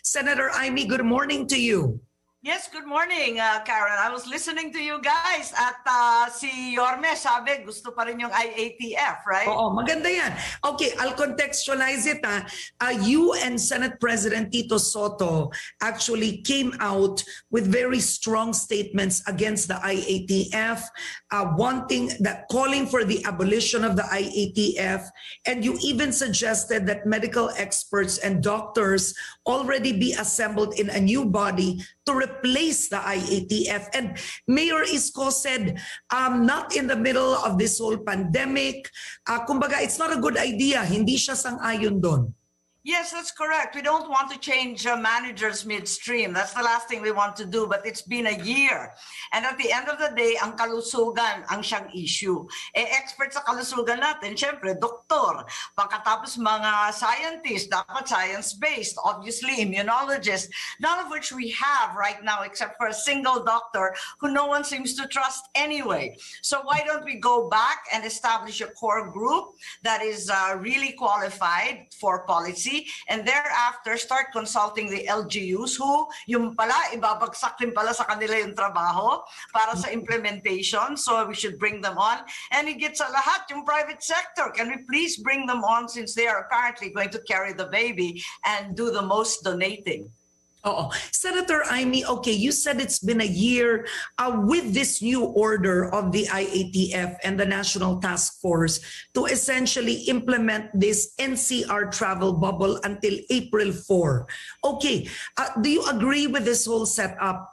Senator Imee, good morning to you. Yes, good morning, Karen. I was listening to you guys at si Yorme sabi gusto pa rin yung IATF, right? Oo, maganda yan. Okay, I'll contextualize it. You and Senate President Tito Soto actually came out with very strong statements against the IATF, calling for the abolition of the IATF, and you even suggested that medical experts and doctors already be assembled in a new body to replace the IATF. And Mayor Isko said, not in the middle of this whole pandemic. Kumbaga, it's not a good idea. Hindi siya sang-ayon doon. Yes, that's correct. We don't want to change managers midstream. That's the last thing we want to do, but it's been a year. And at the end of the day, ang kalusugan ang siyang issue. Experts sa kalusugan natin, syempre, doktor. Pagkatapos mga scientists, dapat science-based. Obviously, immunologists, none of which we have right now except for a single doctor who no one seems to trust anyway. So why don't we go back and establish a core group that is really qualified for policy, and thereafter start consulting the LGUs who yung pala ibabagsak din pala sa kanila yung trabaho para sa implementation, so we should bring them on. And it gets sa lahat yung private sector. Can we please bring them on since they are apparently going to carry the baby and do the most donating? Oh, Senator Imee, okay, you said it's been a year with this new order of the IATF and the National Task Force to essentially implement this NCR travel bubble until April 4. Okay, do you agree with this whole setup?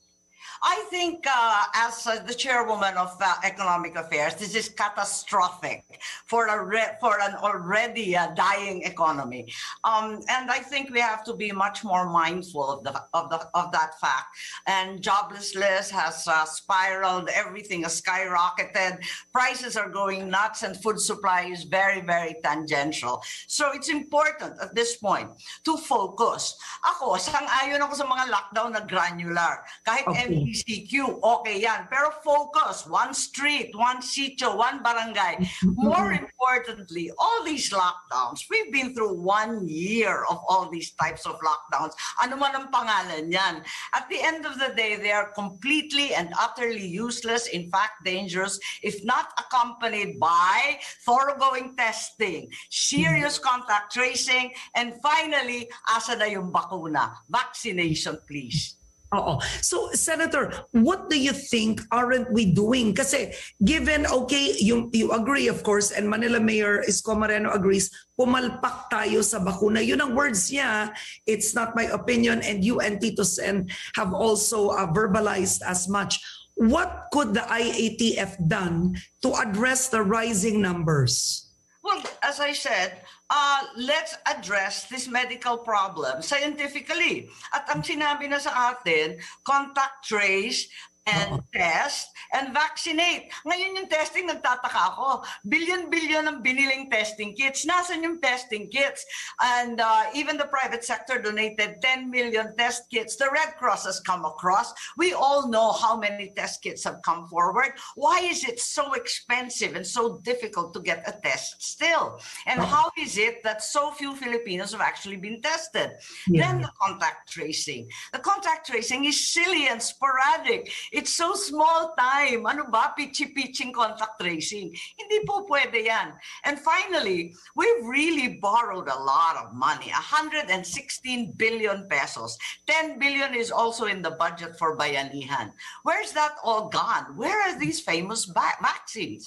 I think as the chairwoman of Economic Affairs, this is catastrophic for an already dying economy, and I think we have to be much more mindful of that fact. And joblessness has spiraled, everything has skyrocketed, prices are going nuts, and food supply is very, very tangential. So it's important at this point to focus. Ako, sang-ayon ako sa mga lockdown na granular, kahit Okay. MPCQ, okay yan. Pero focus, one street, one sitio, one barangay. More importantly, all these lockdowns, we've been through 1 year of all these types of lockdowns. Ano man ang pangalan yan. At the end of the day, they are completely and utterly useless, in fact dangerous, if not accompanied by thoroughgoing testing, serious contact tracing, and finally, asa na yung bakuna? Vaccination, please. Oo. So, Senator, what do you think aren't we doing? Kasi given, okay, you agree, of course, and Manila Mayor Isko Moreno agrees, pumalpak tayo sa bakuna. Yun ang words niya. It's not my opinion, and you and Tito Sen have also verbalized as much. What could the IATF done to address the rising numbers? Well, as I said, let's address this medical problem scientifically. At ang sinabi na sa atin, contact trace and test and vaccinate. Ngayon yung testing, nagtataka ako. Billion-billion ang biniling testing kits. Nasaan yung testing kits? And even the private sector donated 10 million test kits. The Red Cross has come across. We all know how many test kits have come forward. Why is it so expensive and so difficult to get a test still? And how is it that so few Filipinos have actually been tested? Yeah. Then the contact tracing. The contact tracing is silly and sporadic. It's so small time. Ano ba? Pitchy-pitching contact tracing. Hindi po pwede yan. And finally, we've really borrowed a lot of money. 116 billion pesos. 10 billion is also in the budget for Bayanihan. Where's that all gone? Where are these famous vaccines?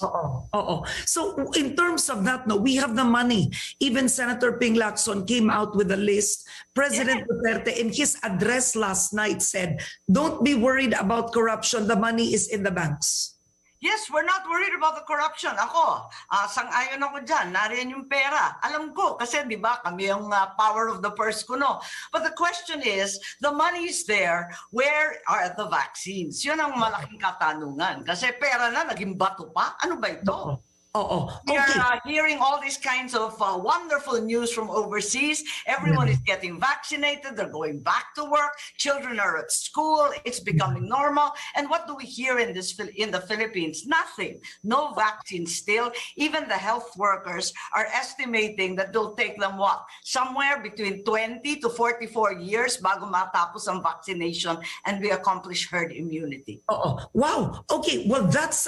So in terms of that, no, we have the money. Even Senator Ping Lacson came out with a list. President Duterte, in his address last night, said, don't be worried about corruption. The money is in the banks. Yes, we're not worried about the corruption. Ako, sang-ayon ako dyan. Nariyan yung pera. Alam ko, kasi di ba kami yung power of the purse ko, no? But the question is, the money is there. Where are the vaccines? Yun ang malaking katanungan. Kasi pera na, naging bato pa. Ano ba ito? Oo. We are Okay. hearing all these kinds of wonderful news from overseas. Everyone is getting vaccinated. They're going back to work. Children are at school. It's becoming normal. And what do we hear in the Philippines? Nothing. No vaccine still. Even the health workers are estimating that it'll take them what? Somewhere between 20 to 44 years bago matapos ang vaccination and we accomplish herd immunity. Oh, wow. Okay. Well, that's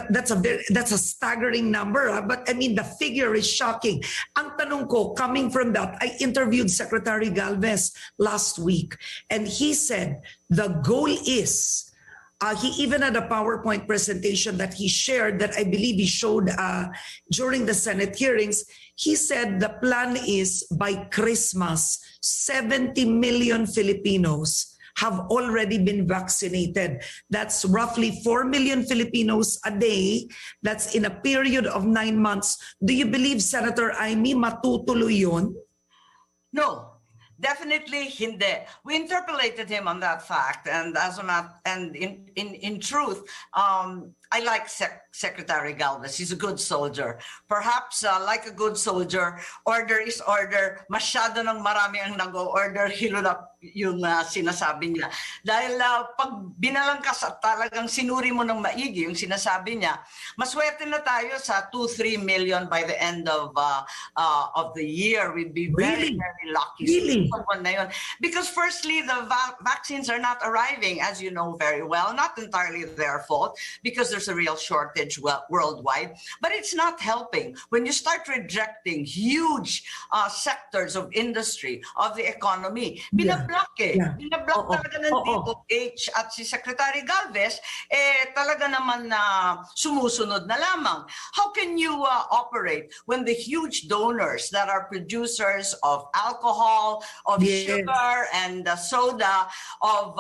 a staggering number. But I mean, the figure is shocking. Ang tanong ko, coming from that, I interviewed Secretary Galvez last week, and he said the goal is. He even had a PowerPoint presentation that he shared that I believe he showed during the Senate hearings. He said the plan is by Christmas, 70 million Filipinos have already been vaccinated. That's roughly 4 million Filipinos a day. That's in a period of 9 months. Do you believe, Senator Imee, matutuloy yun? No. Definitely hindi. We interpolated him on that fact, and in truth, I like Secretary Galvez. He's a good soldier. Perhaps like a good soldier, order is order. Masyado ng marami ang nag-order, hilulap yung sinasabi niya. Dahil pag binalangkas at talagang sinuri mo ng maigi yung sinasabi niya, maswerte na tayo sa 2-3 million by the end of the year. We'd be very, very lucky. Really? Because firstly, the vaccines are not arriving, as you know very well, not entirely their fault, because there's a real shortage worldwide, but it's not helping. When you start rejecting huge sectors of industry, of the economy, binablock eh. Yeah. Binablock talaga ng DOH at si Secretary Galvez, talaga naman sumusunod na lamang. How can you operate when the huge donors that are producers of alcohol, of sugar and soda, of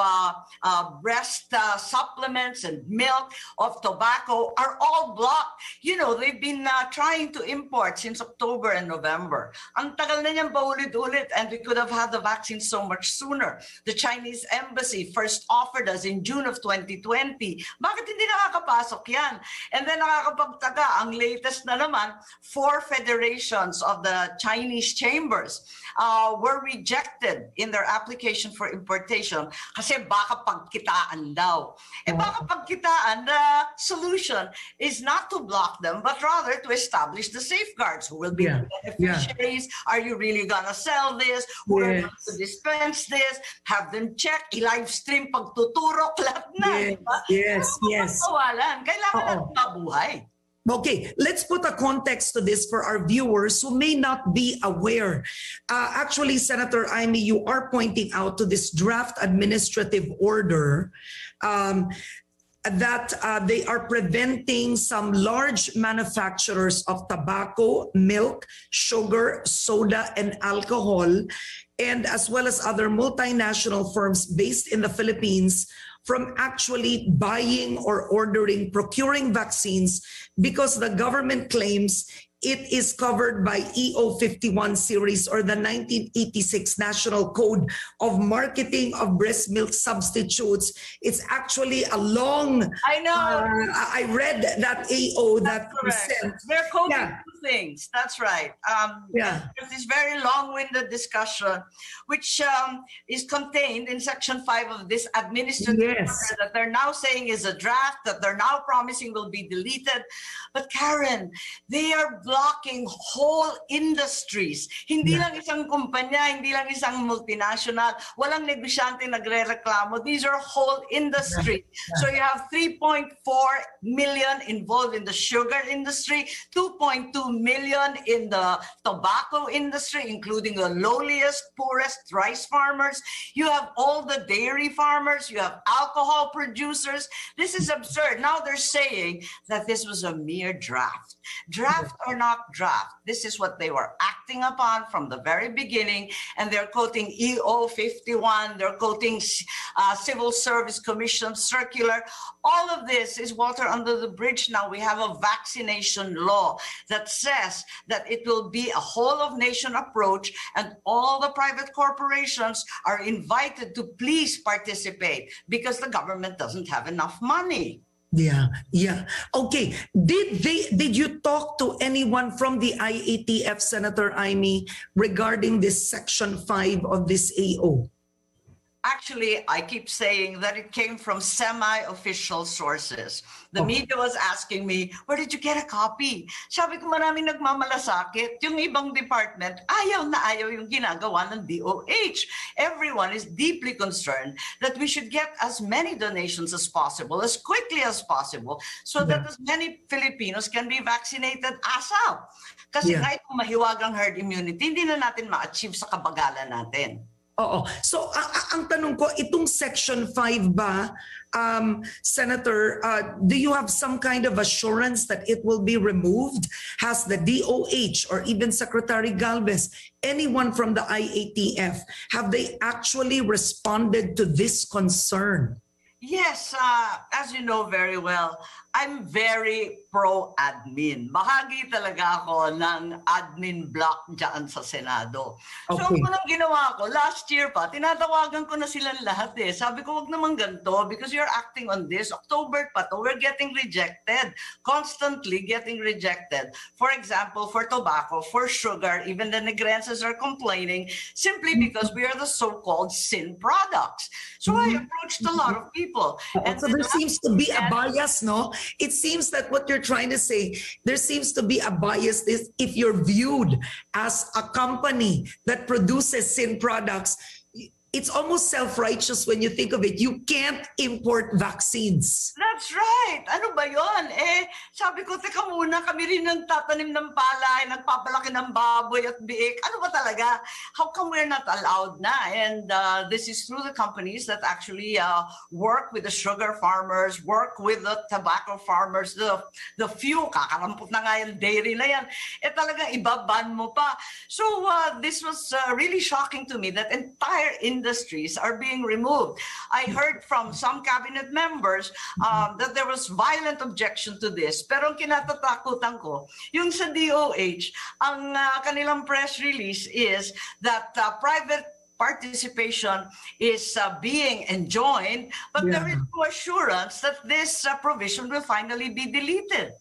breast supplements and milk, of tobacco are all blocked? You know, they've been trying to import since October and November. Ang tagal na niyang paulit-ulit, and we could have had the vaccine so much sooner. The Chinese embassy first offered us in June of 2020. Bakit hindi nakakapasok yan? And then nakakapagtaka, ang latest na naman, 4 federations of the Chinese chambers were rejected in their application for importation kasi baka pagkitaan daw. Baka pagkitaan, the solution is not to block them, but rather to establish the safeguards. Who will be the beneficiaries? Are you really gonna sell this? Who are going to dispense this? Have them check, i-live stream pagtuturok, lahat na. Yes. Kailangan natin mabuhay. Okay, let's put a context to this for our viewers who may not be aware. Actually, Senator Imee, you are pointing out to this draft administrative order that they are preventing some large manufacturers of tobacco, milk, sugar, soda, and alcohol, and as well as other multinational firms based in the Philippines from actually buying or procuring vaccines because the government claims it is covered by EO 51 series or the 1986 National Code of Marketing of Breast Milk Substitutes. It's actually a long... I know. I read that AO that you sent. They're coding two things. That's right. There's this very long-winded discussion which is contained in Section 5 of this administrative order that they're now saying is a draft, that they're now promising will be deleted. But Karen, they are blocking whole industries. Hindi lang isang kumpanya, hindi lang isang multinational, walang negosyante nagre-reklamo. These are whole industry. So you have 3.4 million involved in the sugar industry, 2.2 million in the tobacco industry, including the lowliest, poorest rice farmers. You have all the dairy farmers, you have alcohol producers. This is absurd. Now they're saying that this was a mere draft. Draft or not draft, this is what they were acting upon from the very beginning, and they're quoting EO 51, they're quoting Civil Service Commission circular. All of this is water under the bridge now. We have a vaccination law that says that it will be a whole of nation approach, and all the private corporations are invited to please participate because the government doesn't have enough money. Yeah. Okay. Did you talk to anyone from the IATF, Senator Imee, regarding this Section 5 of this AO? Actually, I keep saying that it came from semi-official sources. The media was asking me, where did you get a copy? Sabi ko, maraming nagmamalasakit. Yung ibang department, ayaw na ayaw yung ginagawa ng DOH. Everyone is deeply concerned that we should get as many donations as possible, as quickly as possible, so that as many Filipinos can be vaccinated ASAP. Kasi kahit mahiwagang herd immunity, hindi na natin ma-achieve sa kabagalan natin. Oo. So, ang tanong ko, itong Section 5 ba, Senator, do you have some kind of assurance that it will be removed? Has the DOH or even Secretary Galvez, anyone from the IATF, have they actually responded to this concern? Yes, as you know very well, I'm very pro-admin. Bahagi talaga ako ng admin block dyan sa Senado. So ang unang ginawa ko, last year pa, tinatawagan ko na silang lahat eh. Sabi ko, wag naman ganito because you're acting on this. October pa to, we're getting rejected. Constantly getting rejected. For example, for tobacco, for sugar, even the Negrenses are complaining simply because we are the so-called sin products. So I approached a lot of people. And so there seems to be a bias, no? It seems that what you're trying to say, there seems to be a bias if you're viewed as a company that produces sin products. It's almost self-righteous when you think of it. You can't import vaccines. That's right. Ano ba yun? Sabi ko, teka muna, kami rin nagtatanim ng palay, nagpapalaki ng baboy at biik. Ano ba talaga? How come we're not allowed na? And this is through the companies that actually work with the sugar farmers, work with the tobacco farmers, the few, kakarampot na nga yung dairy na yan. Talagang ibaban mo pa. So this was really shocking to me that entire industries are being removed. I heard from some cabinet members that there was violent objection to this. Pero ang kinatatakutan ko, yung sa DOH, ang kanilang press release is that private participation is being enjoined, but there is no assurance that this provision will finally be deleted.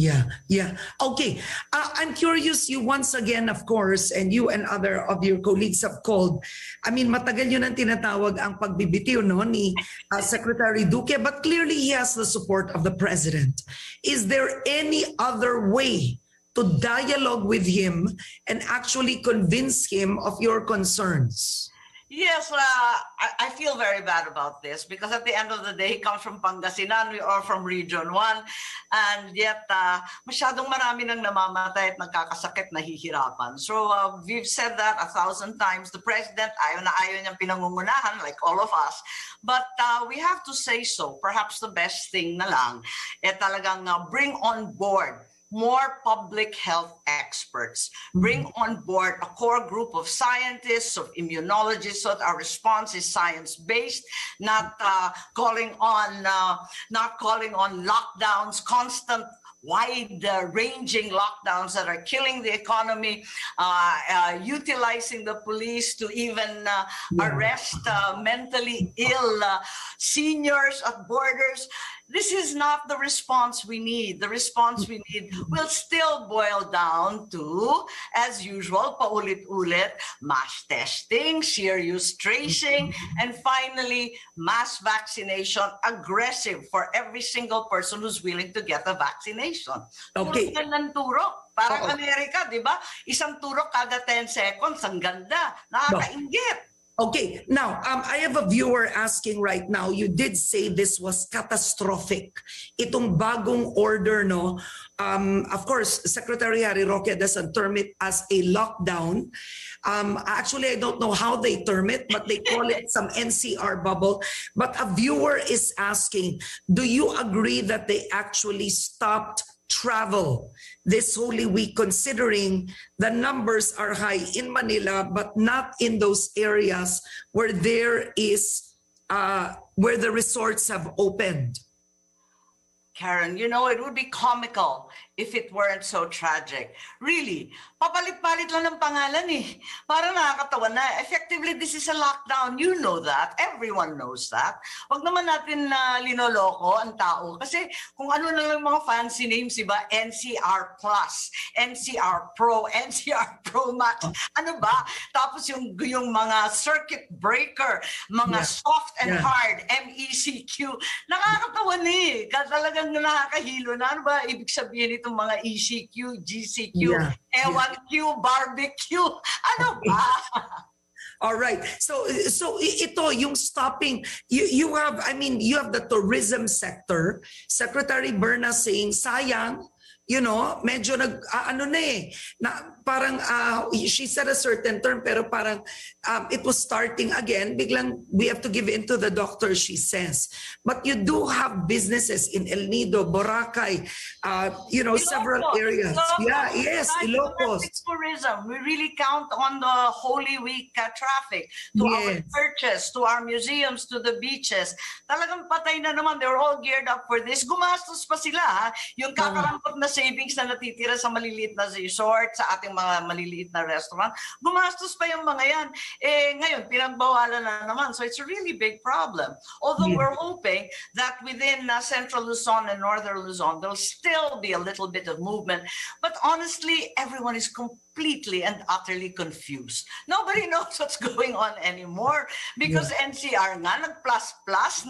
Yeah. Okay. I'm curious, you once again, of course, and you and other of your colleagues have called. I mean, matagal yun ang tinatawag ang pagbibitiw no, ni Secretary Duque, but clearly he has the support of the President. Is there any other way to dialogue with him and actually convince him of your concerns? Yes, I feel very bad about this because at the end of the day, he comes from Pangasinan, we are from Region 1, and yet masyadong marami nang namamatay at nagkakasakit, nahihirapan. So we've said that 1,000 times. The President, ayaw na ayaw niyang pinangungunahan like all of us. But we have to say so. Perhaps the best thing na lang, talagang bring on board more public health experts, bring on board a core group of scientists, of immunologists, so that our response is science-based, not calling on lockdowns, constant wide-ranging lockdowns that are killing the economy, utilizing the police to even arrest mentally ill seniors at borders. This is not the response we need. The response we need will still boil down to, as usual, paulit-ulit, mass testing, serious tracing, and finally, mass vaccination, aggressive for every single person who's willing to get a vaccination. Okay. Turok ng turok. Parang Amerika, di ba? Isang turok kada 10 seconds. Ang ganda. Nakakainggit. Okay, now I have a viewer asking right now, you did say this was catastrophic. Itong bagong order, no? Of course, Secretary Harry Roque doesn't term it as a lockdown. Actually, I don't know how they term it, but they call it some NCR bubble. But a viewer is asking, do you agree that they actually stopped travel this Holy Week, considering the numbers are high in Manila, but not in those areas where there is where the resorts have opened? Karen, you know, it would be comical if it weren't so tragic. Really, papalit-palit lang ng pangalan eh. Parang nakakatawa na. Effectively, this is a lockdown. You know that. Everyone knows that. Wag naman natin linoloko ang tao. Kasi kung ano na lang mga fancy names, diba? NCR Plus, NCR Pro, NCR Pro Max. Ano ba? Tapos yung mga circuit breaker, mga soft and hard, MECQ. Nakakatawa na eh. Talagang nakakahilo na. Ano ba ibig sabihin itong mga ECQ, GCQ, A1Q, barbecue? Ano ba? All right. So ito yung stopping. You have, I mean, you have the tourism sector. Secretary Berna saying, sayang, you know, medyo ano na eh, na parang she said a certain term pero parang it was starting again. Biglang we have to give in to the doctor, she says. But you do have businesses in El Nido, Boracay, you know, Ilocos, several areas. Ilocos. Tourism. We really count on the Holy Week traffic to our churches, to our museums, to the beaches. Talagang patay na naman. They were all geared up for this. Gumastos pa sila. Ha? Yung kakarampot na savings na natitira sa maliliit na resort, sa ating mga maliliit na restaurant, gumastos pa yung mga yan. Eh, ngayon, pinagbawalan na naman. So it's a really big problem. Although we're hoping that within Central Luzon and Northern Luzon, there'll still be a little bit of movement. But honestly, everyone is completely and utterly confused. Nobody knows what's going on anymore because NCR nga, nag-plus-plus,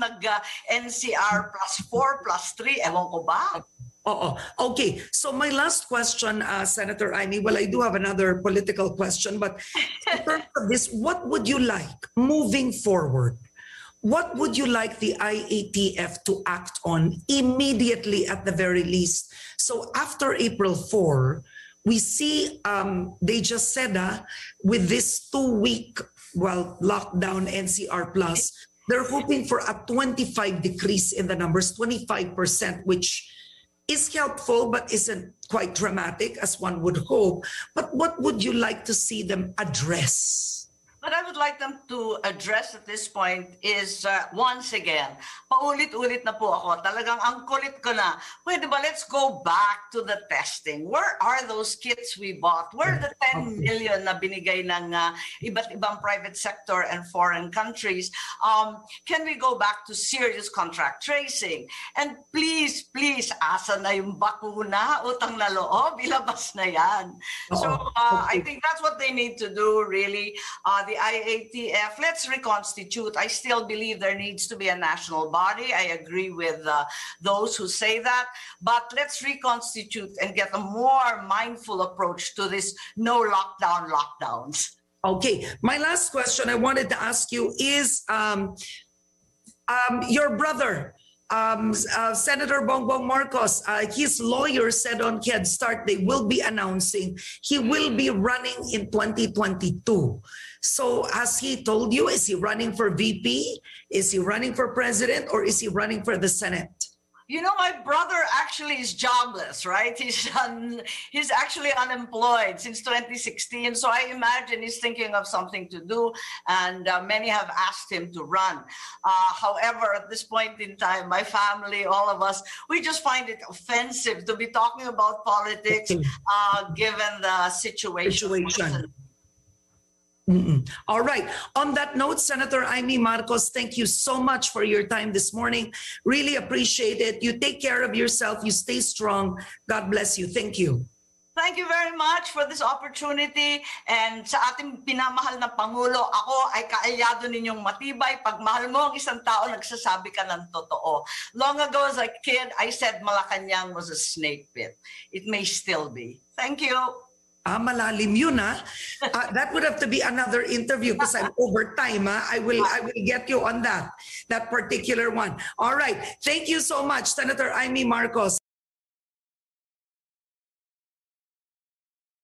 nag-NCR +4, +3, ewan ko ba? Okay. So my last question, Senator Imee, well, I do have another political question, but in terms of this, what would you like moving forward? What would you like the IATF to act on immediately at the very least? So after April 4, we see they just said with this 2-week lockdown NCR plus, they're hoping for a 25 decrease in the numbers, 25%, which is helpful but isn't quite dramatic as one would hope. But what would you like to see them address? What I would like them to address at this point is, once again, paulit-ulit na po ako, talagang ang kulit ko na, pwede ba let's go back to the testing. Where are those kits we bought? Where are the 10 million na binigay ng iba't ibang private sector and foreign countries? Can we go back to serious contract tracing? And please, asa na yung bakuna, utang na loob, ilabas na yan. So I think that's what they need to do, really. The IATF, let's reconstitute. I still believe there needs to be a national body. I agree with those who say that, but let's reconstitute and get a more mindful approach to this no lockdowns. Okay, my last question I wanted to ask you is your brother, Senator Bongbong Marcos, his lawyer said on Headstart they will be announcing he will be running in 2022. So has he told you, is he running for VP? Is he running for president? Or is he running for the Senate? You know, my brother actually is jobless, right? He's actually unemployed since 2016. So I imagine he's thinking of something to do, and many have asked him to run. However, at this point in time, my family, all of us, we just find it offensive to be talking about politics given the situation. All right. On that note, Senator Imee Marcos, thank you so much for your time this morning. Really appreciate it. You take care of yourself. You stay strong. God bless you. Thank you. Thank you very much for this opportunity. And sa ating pinamahal na Pangulo, ako ay kaalyado ninyong matibay. Pag mahal mo ang isang tao, nagsasabi ka ng totoo. Long ago as a kid, I said Malacanang was a snake pit. It may still be. Thank you. Malalim yun that would have to be another interview because I'm over time. I will get you on that particular one. All right. Thank you so much, Senator Imee Marcos.